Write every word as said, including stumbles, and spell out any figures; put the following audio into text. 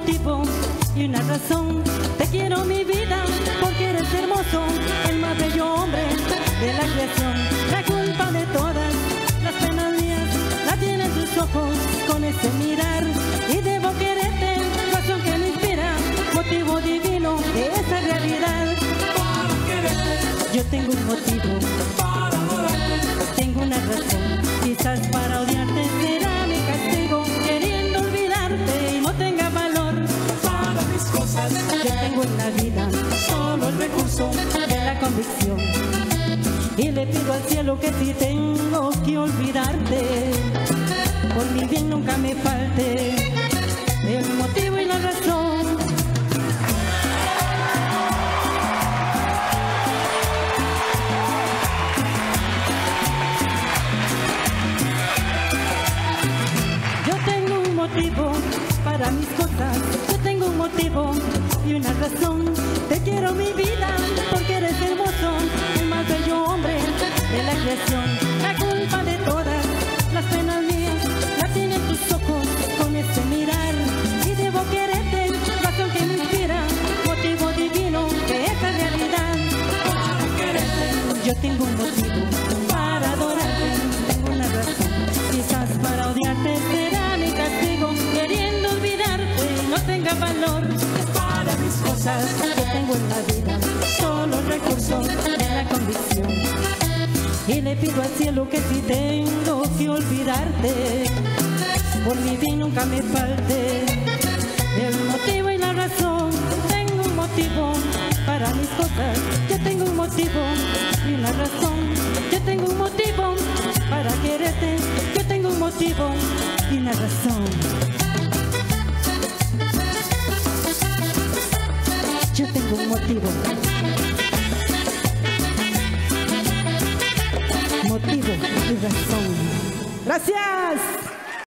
motivo y una razón. Te quiero mi vida porque eres hermoso, el más bello hombre de la creación. La culpa de todas las penas mías la tienen tus ojos con ese mirar, y debo quererte, razón que me inspira, motivo divino de esa realidad. Para quererte Yo tengo un motivo, para adorarte, tengo una razón, quizás para odiarte será mi castigo, queriendo olvidarte y no tenga valor. para mis cosas. Yo tengo en la vida solo el recurso de la convicción, y le pido al cielo que si tengo que olvidarte, por mi bien nunca me falte el motivo y la razón. Yo tengo un motivo para mis cosas, yo tengo un motivo y una razón. Te quiero mi vida porque eres hermoso, el más bello hombre de la creación. La culpa de todas las penas mías la tienen tus ojos con ese mirar, y debo quererte, razón que me inspira, motivo divino de esta realidad. Para quererte Yo tengo un motivo para adorarte, tengo una razón, quizás para odiarte será mi castigo, queriendo olvidarte no tenga valor. para mis cosas. Yo tengo en la vida solo el recurso de la convicción, y le pido al cielo que si tengo que olvidarte, por mi bien nunca me falte el motivo y la razón. Tengo un motivo para mis cosas, yo tengo un motivo y una razón. Yo tengo un motivo para quererte, yo tengo un motivo y una razón. Yo tengo un motivo, motivo y razón. ¡Gracias!